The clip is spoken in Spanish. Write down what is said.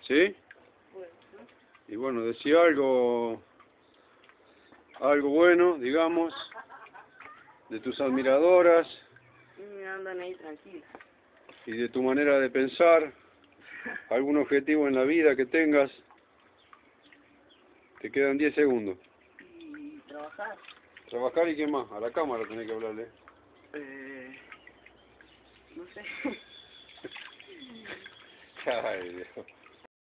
¿Sí? Bueno, Y bueno, decía algo bueno, digamos, de tus admiradoras andan ahí tranquilos. y de tu manera de pensar, algún objetivo en la vida que tengas. Te quedan 10 segundos. Y trabajar. Trabajar y qué más, a la cámara tenés que hablarle. No sé. Ay, Dios.